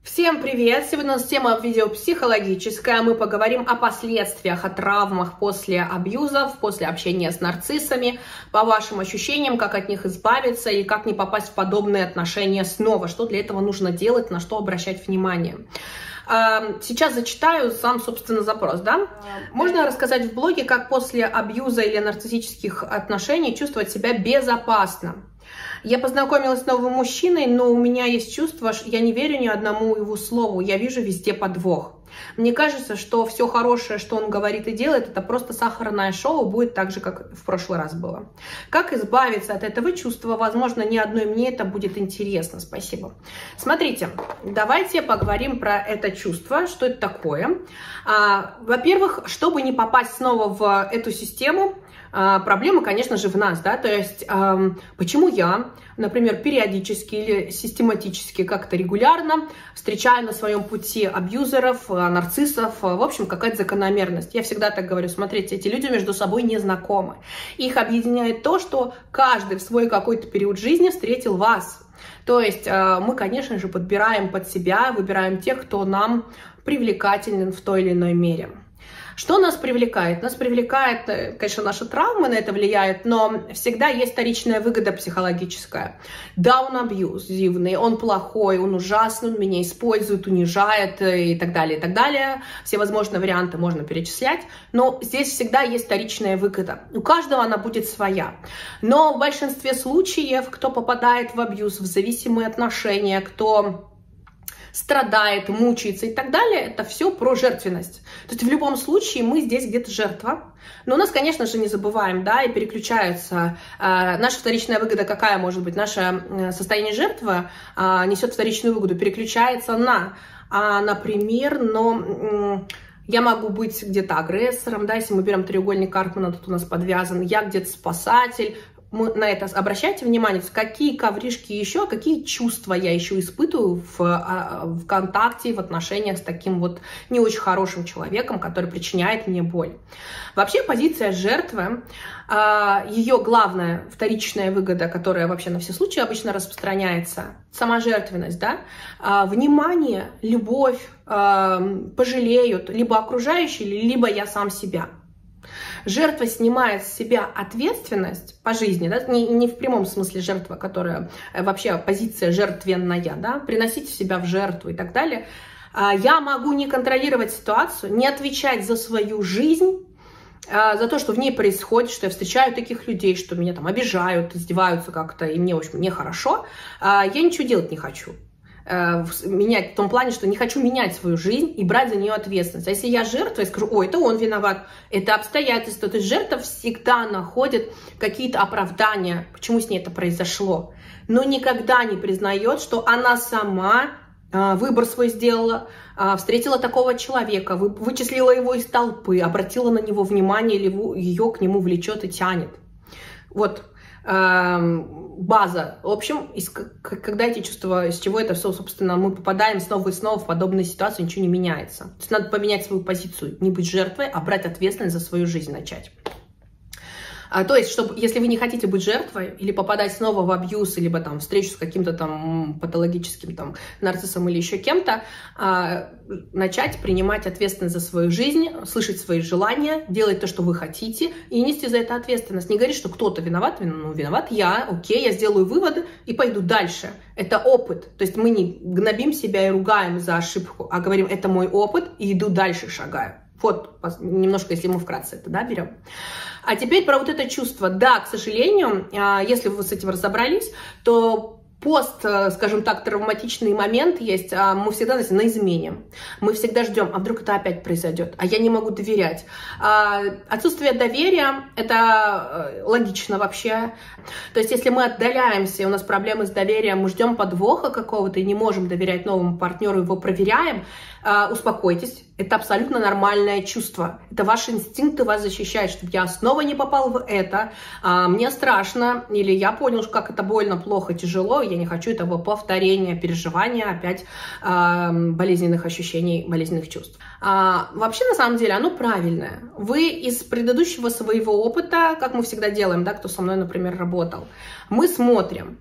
Всем привет! Сегодня у нас тема видео психологическая. Мы поговорим о последствиях, о травмах после абьюзов, после общения с нарциссами, по вашим ощущениям, как от них избавиться и как не попасть в подобные отношения снова, что для этого нужно делать, на что обращать внимание. Сейчас зачитаю сам, собственно, запрос, да? Можно рассказать в блоге, как после абьюза или нарциссических отношений чувствовать себя безопасно. Я познакомилась с новым мужчиной, но у меня есть чувство, что я не верю ни одному его слову, я вижу везде подвох. Мне кажется, что все хорошее, что он говорит и делает, это просто сахарное шоу, будет так же, как в прошлый раз было. Как избавиться от этого чувства? Возможно, ни одной мне это будет интересно. Спасибо. Смотрите, давайте поговорим про это чувство, что это такое. Во-первых, чтобы не попасть снова в эту систему, проблема, конечно же, в нас, да, то есть почему я, например, периодически или систематически, как-то регулярно встречаю на своем пути абьюзеров, нарциссов, в общем, какая-то закономерность. Я всегда так говорю, смотрите, эти люди между собой не знакомы. Их объединяет то, что каждый в свой какой-то период жизни встретил вас. То есть мы, конечно же, подбираем под себя, выбираем тех, кто нам привлекателен в той или иной мере. Что нас привлекает? Нас привлекает, конечно, наши травмы, на это влияют, но всегда есть вторичная выгода психологическая. Да, он абьюзивный, он плохой, он ужасный, он меня использует, унижает и так далее, и так далее. Все возможные варианты можно перечислять, но здесь всегда есть вторичная выгода. У каждого она будет своя. Но в большинстве случаев, кто попадает в абьюз, в зависимые отношения, кто страдает, мучается и так далее, это все про жертвенность. То есть в любом случае мы здесь где-то жертва. Но у нас, конечно же, не забываем, да, и переключаются. Наша вторичная выгода какая может быть? Наше состояние жертвы несет вторичную выгоду, переключается на, например, я могу быть где-то агрессором, да, если мы берем треугольник Карпмана, тут у нас подвязан, я где-то спасатель. На это обращайте внимание, какие ковришки еще, какие чувства я еще испытываю в контакте, в отношениях с таким вот не очень хорошим человеком, который причиняет мне боль. Вообще позиция жертвы, ее главная вторичная выгода, которая вообще на все случаи обычно распространяется, сама жертвенность, да, внимание, любовь пожалеют либо окружающие, либо я сам себя. Жертва снимает с себя ответственность по жизни, да? Не в прямом смысле жертва, которая вообще позиция жертвенная, да? Приносить себя в жертву и так далее. Я могу не контролировать ситуацию, не отвечать за свою жизнь, за то, что в ней происходит, что я встречаю таких людей, что меня там обижают, издеваются как-то, и мне, в общем, нехорошо. Я ничего делать не хочу. Менять в том плане, что не хочу менять свою жизнь и брать за нее ответственность. А если я жертва, я скажу, ой, это он виноват, это обстоятельства. То есть жертва всегда находит какие-то оправдания, почему с ней это произошло, но никогда не признает, что она сама выбор свой сделала, встретила такого человека, вычислила его из толпы, обратила на него внимание, или ее к нему влечет и тянет. Вот. База. В общем, когда эти чувства, из чего это все, собственно, мы попадаем снова и снова в подобные ситуации, ничего не меняется. То есть надо поменять свою позицию, не быть жертвой, а брать ответственность за свою жизнь начать. То есть, если вы не хотите быть жертвой или попадать снова в абьюз, либо там встречу с каким-то там патологическим там нарциссом или еще кем-то, начать принимать ответственность за свою жизнь, слышать свои желания, делать то, что вы хотите, и нести за это ответственность. Не говорить, что кто-то виноват, ну, виноват я, окей, я сделаю выводы и пойду дальше. Это опыт. То есть мы не гнобим себя и ругаем за ошибку, а говорим, это мой опыт, и иду дальше, шагаю. Вот, немножко, если мы вкратце это, да, берем. А теперь про вот это чувство. Да, к сожалению, если вы с этим разобрались, то скажем так, травматичный момент есть, мы всегда на измене. Мы всегда ждем, а вдруг это опять произойдет, а я не могу доверять. Отсутствие доверия, это логично вообще. То есть, если мы отдаляемся, и у нас проблемы с доверием, мы ждем подвоха какого-то и не можем доверять новому партнеру, его проверяем, успокойтесь. Это абсолютно нормальное чувство. Это ваши инстинкты вас защищают, чтобы я снова не попал в это, мне страшно, или я понял, как это больно, плохо, тяжело, я не хочу этого повторения, переживания, опять болезненных ощущений, болезненных чувств. Вообще, на самом деле, оно правильное. Вы из предыдущего своего опыта, как мы всегда делаем, да, кто со мной, например, работал, мы смотрим,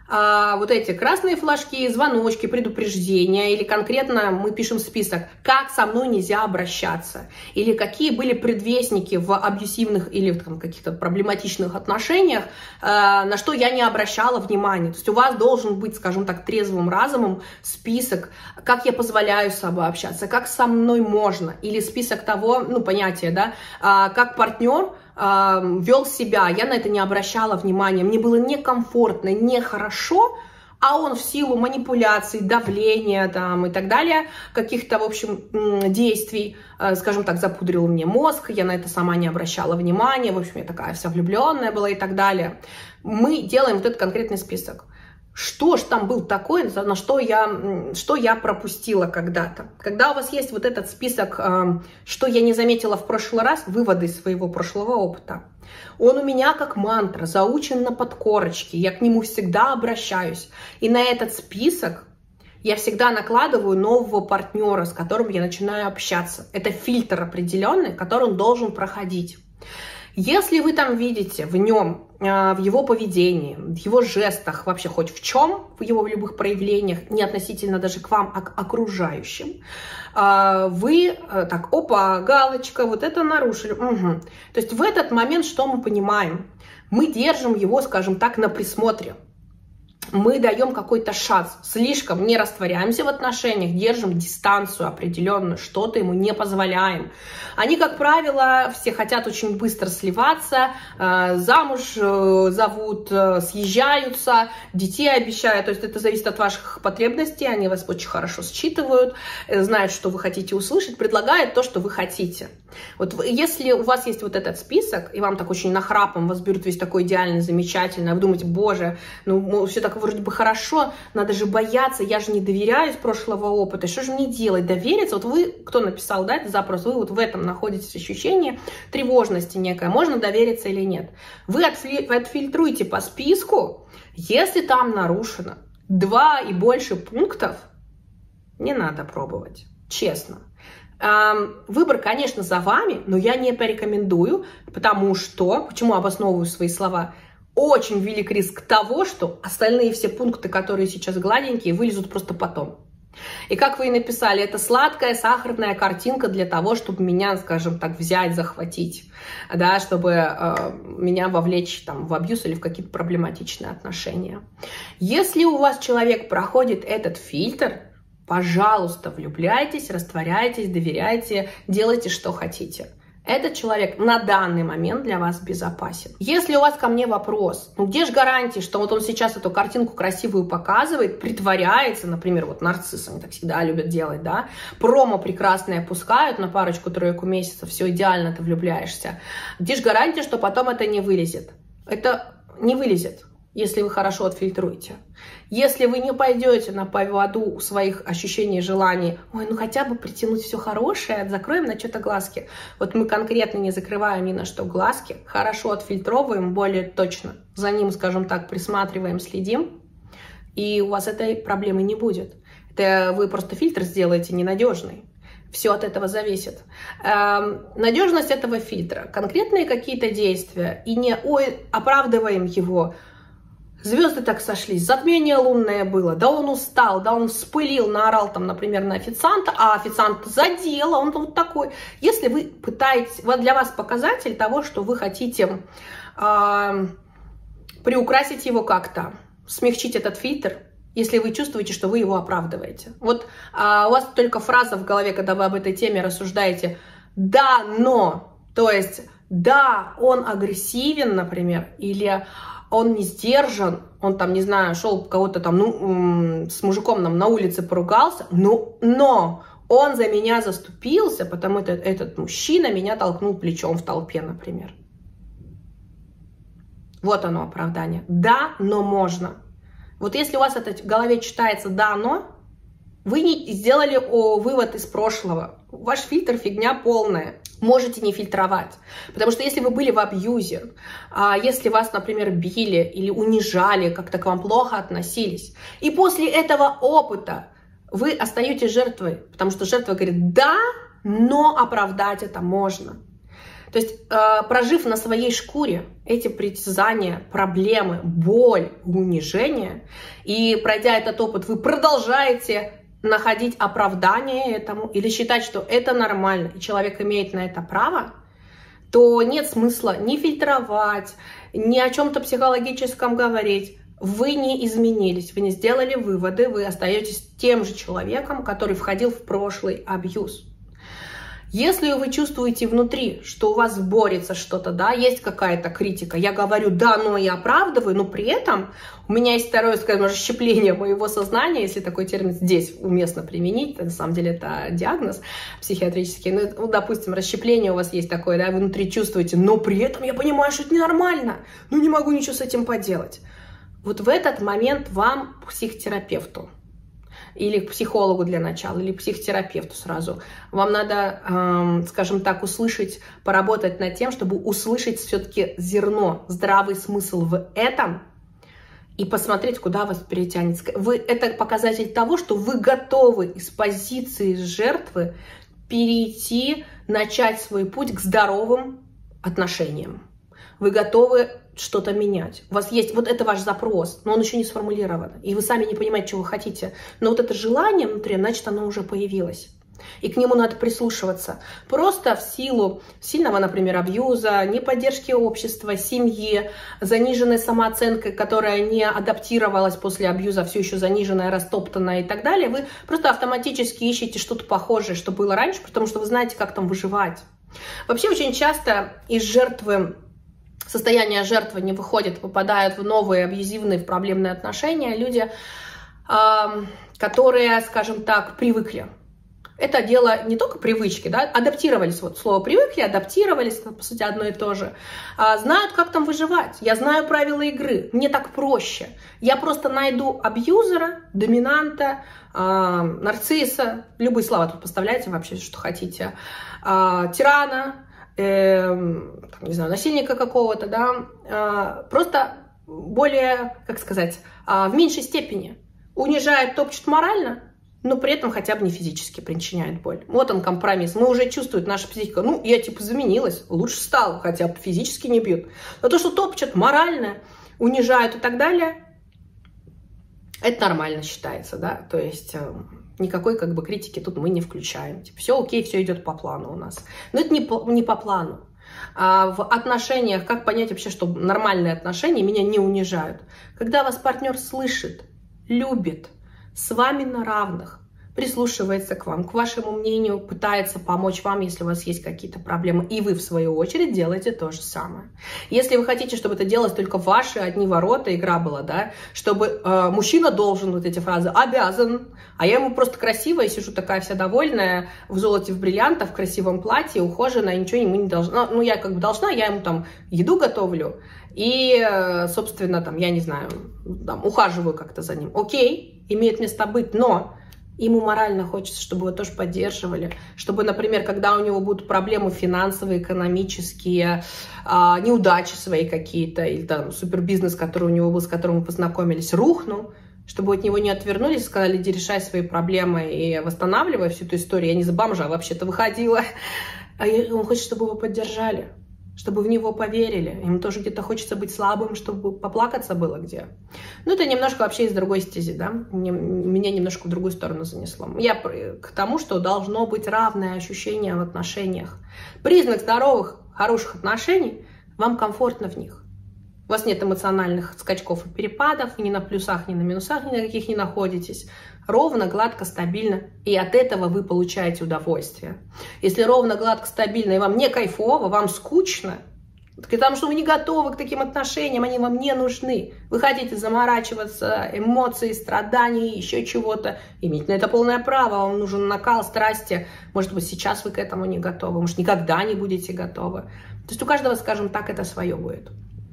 вот эти красные флажки, звоночки, предупреждения, или конкретно мы пишем список, как со мной нельзя обращаться, или какие были предвестники в абьюсивных или в каких-то проблематичных отношениях, на что я не обращала внимания. То есть у вас должен быть, скажем так, трезвым разумом список, как я позволяю с собой общаться, как со мной можно, или список того, ну, понятие, да, как партнер вел себя, я на это не обращала внимания, мне было некомфортно, нехорошо, а он в силу манипуляций, давления там, и так далее, каких-то, в общем, действий, скажем так, запудрил мне мозг, я на это сама не обращала внимания, в общем, я такая вся влюбленная была и так далее. Мы делаем вот этот конкретный список. Что ж там был такое, на что я пропустила когда-то? Когда у вас есть вот этот список, что я не заметила в прошлый раз, выводы из своего прошлого опыта, он у меня как мантра, заучен на подкорочке, я к нему всегда обращаюсь. И на этот список я всегда накладываю нового партнера, с которым я начинаю общаться. Это фильтр определенный, который он должен проходить. Если вы там видите в нем, в его поведении, в его жестах, вообще хоть в чем, в его любых проявлениях, не относительно даже к вам, а к окружающим, вы так, опа, галочка, вот это нарушили. Угу. То есть в этот момент что мы понимаем? Мы держим его, скажем так, на присмотре. Мы даем какой-то шанс, слишком не растворяемся в отношениях, держим дистанцию определенную, что-то ему не позволяем. Они, как правило, все хотят очень быстро сливаться, замуж зовут, съезжаются, детей обещают, то есть это зависит от ваших потребностей, они вас очень хорошо считывают, знают, что вы хотите услышать, предлагают то, что вы хотите. Вот если у вас есть вот этот список, и вам так очень нахрапом вас берут весь такой идеальный, замечательный, а вы думаете, боже, ну все так вроде бы хорошо, надо же бояться, я же не доверяю из прошлого опыта, что же мне делать, довериться? Вот вы, кто написал, да, этот запрос, вы вот в этом находитесь ощущение тревожности некое, можно довериться или нет. Вы отфильтруете по списку, если там нарушено 2 и больше пунктов, не надо пробовать, честно. Выбор, конечно, за вами, но я не порекомендую, потому что, почему обосновываю свои слова, очень велик риск того, что остальные все пункты, которые сейчас гладенькие, вылезут просто потом. И как вы и написали, это сладкая, сахарная картинка для того, чтобы меня, скажем так, взять, захватить, да, чтобы меня вовлечь там, в абьюз или в какие-то проблематичные отношения. Если у вас человек проходит этот фильтр, пожалуйста, влюбляйтесь, растворяйтесь, доверяйте, делайте, что хотите. Этот человек на данный момент для вас безопасен. Если у вас ко мне вопрос, ну где же гарантия, что вот он сейчас эту картинку красивую показывает, притворяется, например, вот нарциссы, они так всегда любят делать, да, промо прекрасное пускают на парочку-тройку месяцев, все идеально, ты влюбляешься. Где же гарантия, что потом это не вылезет? Это не вылезет, если вы хорошо отфильтруете. Если вы не пойдете на поводу своих ощущений и желаний, ой, ну хотя бы притянуть все хорошее, закроем на что-то глазки. Вот мы конкретно не закрываем ни на что глазки, хорошо отфильтровываем, более точно. За ним, скажем так, присматриваем, следим, и у вас этой проблемы не будет. Это вы просто фильтр сделаете ненадежный. Все от этого зависит. Надежность этого фильтра, конкретные какие-то действия, и не ой, оправдываем его. Звезды так сошлись, затмение лунное было, да он устал, да он вспылил, наорал там, например, на официанта, а официант задел, он вот такой. Если вы пытаетесь, вот для вас показатель того, что вы хотите приукрасить его как-то, смягчить этот фильтр, если вы чувствуете, что вы его оправдываете. Вот у вас только фраза в голове, когда вы об этой теме рассуждаете, да, но, то есть, да, он агрессивен, например, или он не сдержан, он там, не знаю, шел кого-то там, ну, с мужиком нам на улице поругался, но он за меня заступился, потому что этот мужчина меня толкнул плечом в толпе, например. Вот оно оправдание. Да, но можно. Вот если у вас это в голове читается «да, но», вы не сделали вывод из прошлого. Ваш фильтр фигня полная. Можете не фильтровать. Потому что если вы были в абьюзе, если вас, например, били или унижали, как-то к вам плохо относились, и после этого опыта вы остаетесь жертвой, потому что жертва говорит «да, но оправдать это можно». То есть, прожив на своей шкуре эти притязания, проблемы, боль, унижение, и пройдя этот опыт, вы продолжаете находить оправдание этому или считать, что это нормально, и человек имеет на это право, то нет смысла ни фильтровать, ни о чем-то психологическом говорить. Вы не изменились, вы не сделали выводы, вы остаетесь тем же человеком, который входил в прошлый абьюз. Если вы чувствуете внутри, что у вас борется что-то, да, есть какая-то критика, я говорю «да», но и оправдываю, но при этом у меня есть второе, скажем, расщепление моего сознания, если такой термин здесь уместно применить, на самом деле это диагноз психиатрический, ну, допустим, расщепление у вас есть такое, да, вы внутри чувствуете, но при этом я понимаю, что это ненормально, ну не могу ничего с этим поделать. Вот в этот момент вам, психотерапевту, или к психологу для начала, или к психотерапевту сразу. Вам надо, скажем так, услышать, поработать над тем, чтобы услышать все-таки зерно, здравый смысл в этом и посмотреть, куда вас перетянет. Это показатель того, что вы готовы из позиции жертвы перейти, начать свой путь к здоровым отношениям. Вы готовы что-то менять. У вас есть, вот это ваш запрос, но он еще не сформулирован. И вы сами не понимаете, чего вы хотите. Но вот это желание внутри, значит, оно уже появилось. И к нему надо прислушиваться. Просто в силу сильного, например, абьюза, неподдержки общества, семьи, заниженной самооценкой, которая не адаптировалась после абьюза, все еще заниженная, растоптанная и так далее, вы просто автоматически ищете что-то похожее, что было раньше, потому что вы знаете, как там выживать. Вообще очень часто из жертвы, состояние жертвы не выходит, попадают в новые абьюзивные, в проблемные отношения люди, которые, скажем так, привыкли. Это дело не только привычки, да, адаптировались, вот слово привыкли, адаптировались, по сути, одно и то же. Знают, как там выживать, я знаю правила игры, мне так проще. Я просто найду абьюзера, доминанта, нарцисса, любые слова тут поставляйте вообще, что хотите, тирана, не знаю, насильника какого-то, да, просто более, как сказать, в меньшей степени унижает, топчет морально, но при этом хотя бы не физически причиняет боль. Вот он компромисс. Мы уже чувствуем, наша психика, ну, я типа заменилась, лучше стала, хотя бы физически не бьют. Но то, что топчет морально, унижают и так далее, это нормально считается, да, то есть никакой как бы критики тут мы не включаем. Типа, все окей, все идет по плану у нас. Но это не по плану. В отношениях, как понять вообще, что нормальные отношения меня не унижают? Когда вас партнер слышит, любит, с вами на равных, прислушивается к вам, к вашему мнению, пытается помочь вам, если у вас есть какие-то проблемы, и вы, в свою очередь, делаете то же самое. Если вы хотите, чтобы это делалось только ваши одни ворота, игра была, да, чтобы мужчина должен, вот эти фразы, обязан, а я ему просто красивая, сижу такая вся довольная, в золоте, в бриллиантах, в красивом платье, ухоженная, ничего ему не должна. Ну, я как бы должна, я ему там еду готовлю и, собственно, там, я не знаю, там, ухаживаю как-то за ним. Окей, имеет место быть, но ему морально хочется, чтобы его тоже поддерживали, чтобы, например, когда у него будут проблемы финансовые, экономические, неудачи свои какие-то, или там супербизнес, который у него был, с которым мы познакомились, рухнул, чтобы от него не отвернулись, сказали, иди решай свои проблемы и восстанавливай всю эту историю. Я не за бомжа вообще-то выходила. А он хочет, чтобы его поддержали, чтобы в него поверили. Ему тоже где-то хочется быть слабым, чтобы поплакаться было где. Ну, это немножко вообще из другой стези, да. Меня немножко в другую сторону занесло. Я к тому, что должно быть равное ощущение в отношениях. Признак здоровых, хороших отношений – вам комфортно в них. У вас нет эмоциональных скачков и перепадов, ни на плюсах, ни на минусах ни на каких не находитесь. Ровно, гладко, стабильно. И от этого вы получаете удовольствие. Если ровно, гладко, стабильно, и вам не кайфово, вам скучно, потому что вы не готовы к таким отношениям, они вам не нужны. Вы хотите заморачиваться, эмоции, страдания, еще чего-то. Имейте на это полное право, вам нужен накал, страсти. Может быть, сейчас вы к этому не готовы, может, никогда не будете готовы. То есть у каждого, скажем так, это свое будет.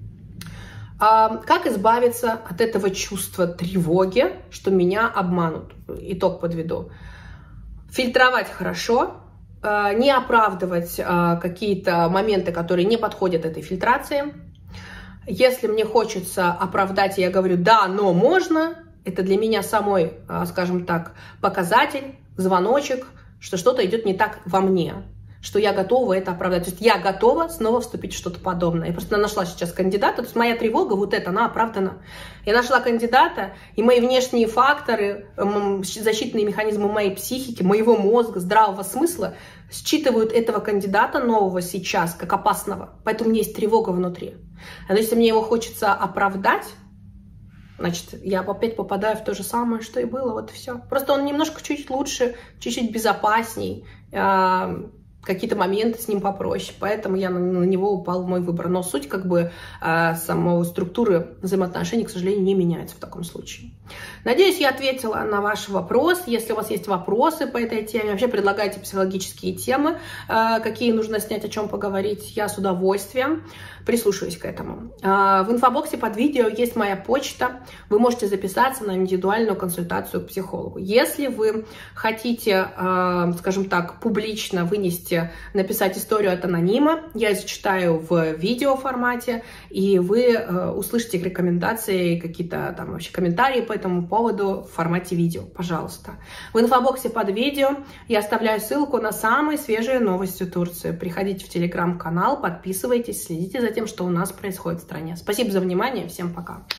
Как избавиться от этого чувства тревоги, что меня обманут? Итог подведу. Фильтровать хорошо, не оправдывать какие-то моменты, которые не подходят этой фильтрации. Если мне хочется оправдать, я говорю «да, но можно», это для меня самой, скажем так, показатель, звоночек, что что-то идет не так во мне, что я готова это оправдать. То есть я готова снова вступить в что-то подобное. Я просто нашла сейчас кандидата, то есть моя тревога, вот эта, она оправдана. Я нашла кандидата, и мои внешние факторы, защитные механизмы моей психики, моего мозга, здравого смысла считывают этого кандидата нового сейчас как опасного. Поэтому у меня есть тревога внутри. Но если мне его хочется оправдать, значит, я опять попадаю в то же самое, что и было, вот и все. Просто он немножко чуть лучше, чуть-чуть безопасней, какие-то моменты с ним попроще, поэтому я на него упал в мой выбор. Но суть как бы самой структуры взаимоотношений, к сожалению, не меняется в таком случае. Надеюсь, я ответила на ваш вопрос. Если у вас есть вопросы по этой теме, вообще предлагайте психологические темы, какие нужно снять, о чем поговорить, я с удовольствием прислушаюсь к этому. В инфобоксе под видео есть моя почта. Вы можете записаться на индивидуальную консультацию к психологу. Если вы хотите, скажем так, публично вынести, написать историю от анонима, я ее зачитаю в видеоформате, и вы услышите рекомендации, какие-то там вообще комментарии по этому поводу в формате видео, пожалуйста. В инфобоксе под видео я оставляю ссылку на самые свежие новости Турции. Приходите в телеграм-канал, подписывайтесь, следите за тем, что у нас происходит в стране. Спасибо за внимание, всем пока.